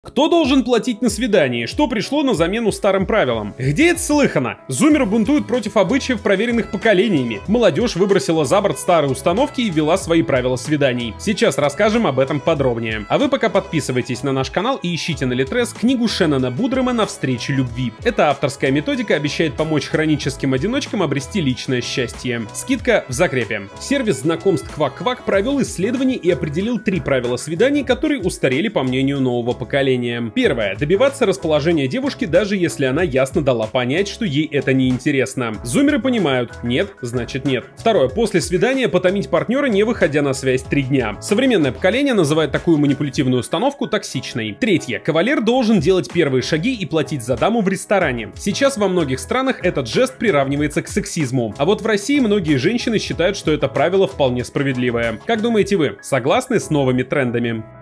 Кто должен платить на свидании? Что пришло на замену старым правилам? Где это слыхано? Зумеры бунтуют против обычаев, проверенных поколениями. Молодежь выбросила за борт старые установки и ввела свои правила свиданий. Сейчас расскажем об этом подробнее. А вы пока подписывайтесь на наш канал и ищите на Литрес книгу Шеннона Будрэма «Навстречу любви». Эта авторская методика обещает помочь хроническим одиночкам обрести личное счастье. Скидка в закрепе. Сервис знакомств Quack провел исследование и определил 3 правила свиданий, которые устарели по мнению нового поколения. Первое. Добиваться расположения девушки, даже если она ясно дала понять, что ей это не интересно. Зумеры понимают: нет, значит нет. Второе. После свидания потомить партнера, не выходя на связь 3 дня. Современное поколение называет такую манипулятивную установку токсичной. Третье. Кавалер должен делать первые шаги и платить за даму в ресторане. Сейчас во многих странах этот жест приравнивается к сексизму. А вот в России многие женщины считают, что это правило вполне справедливое. Как думаете вы, согласны с новыми трендами?